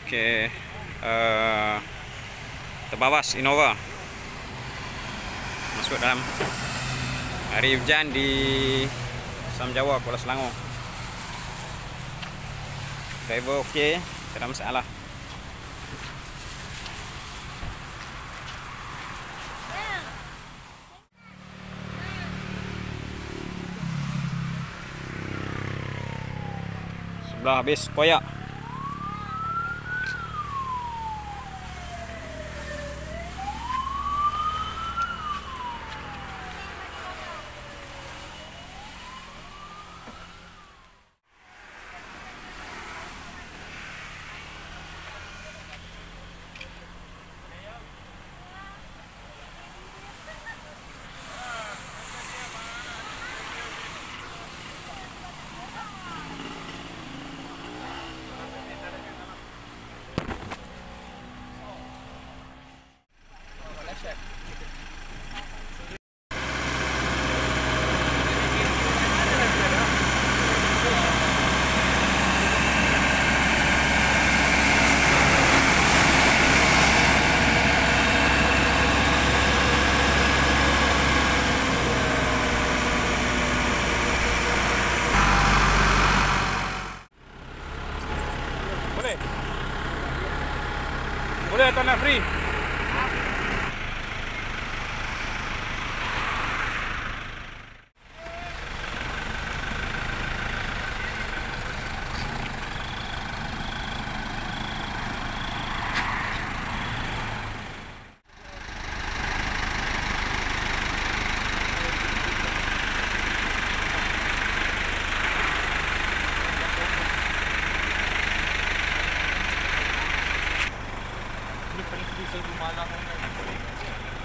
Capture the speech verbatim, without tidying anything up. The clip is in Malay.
Okey. Uh, terbawas Innova masuk dalam hari hujan di Sam Jawa, Kuala Selangor. Driver okey, tak ada masalah. Sebelah habis koyak. Boleh? Boleh atau nak free? Ini paling sedih saya malam.